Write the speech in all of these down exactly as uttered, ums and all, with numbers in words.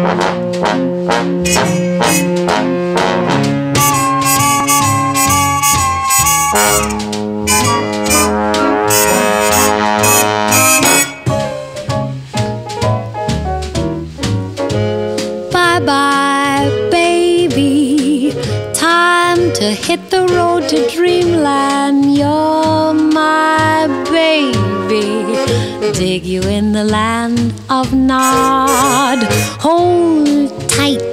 Bye-bye, baby. Time to hit the road to Dreamland. You're my baby. Dig you in the land of Nod. Hold tight,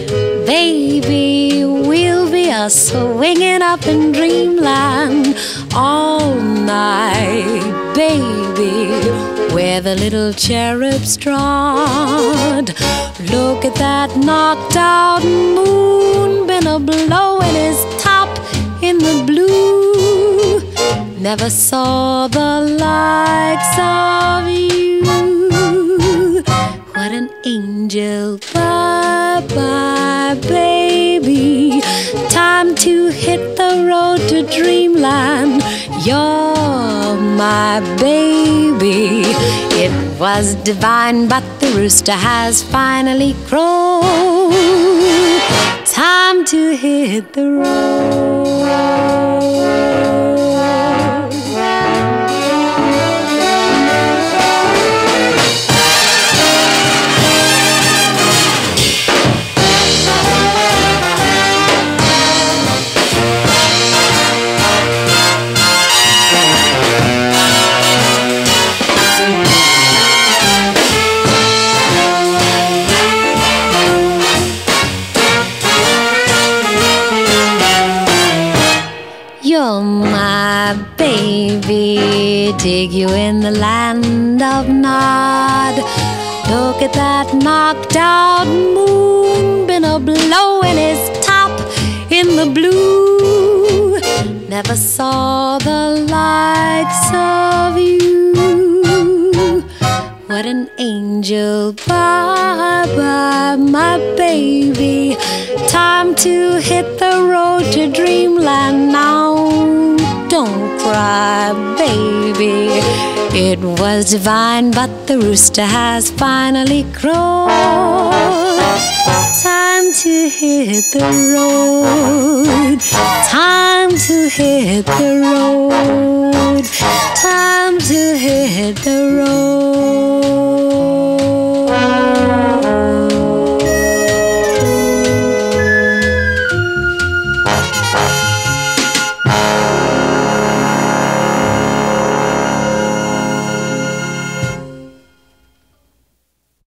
baby. We'll be a swinging up in Dreamland all night, baby, where the little cherubs trod. Look at that knocked out moon, been a blowing his top in the blue. Never saw the likes of you. What an angel. Bye bye, baby. Time to hit the road to Dreamland. You're my baby. It was divine, but the rooster has finally crowed. Time to hit the road. You're my baby, dig you in the land of Nod. Look at that knocked out moon, been a blowing his top in the blue. Never saw the likes of you. What an angel. Bye bye, my baby. Time to hit the road to Dreamland now. Don't cry, baby. It was divine, but the rooster has finally crowed. Time to hit the road. Time to hit the road. Time to hit the road.